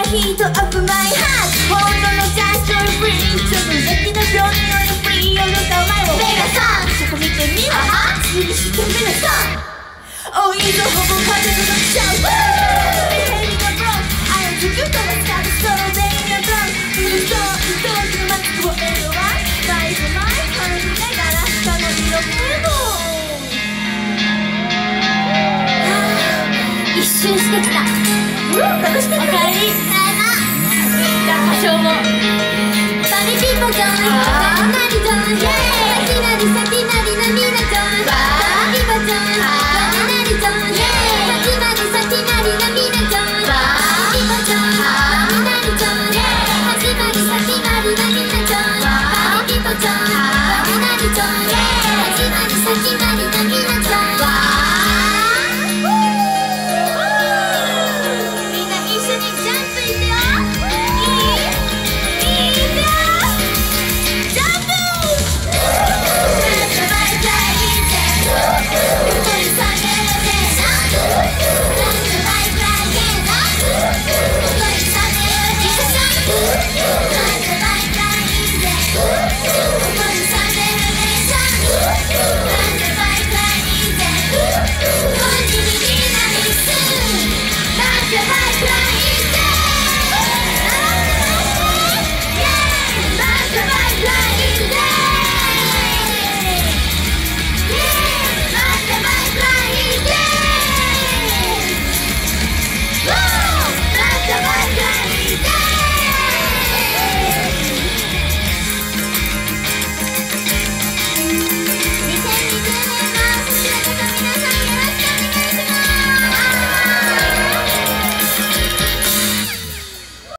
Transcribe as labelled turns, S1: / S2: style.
S1: ヒートアップマイハート本当のジャストフリーちょっとだけの病人のフリーよどかお前もベガさんそこ見てみろ次してみなさんおいぞほぼ風のシャウトヘリがブロンあの自分とは使うストロベリーがブロンうるそう当時のマスクをエロワイナイフマイ感じながら下の色ブルー一周してきた楽しかった。おかえり。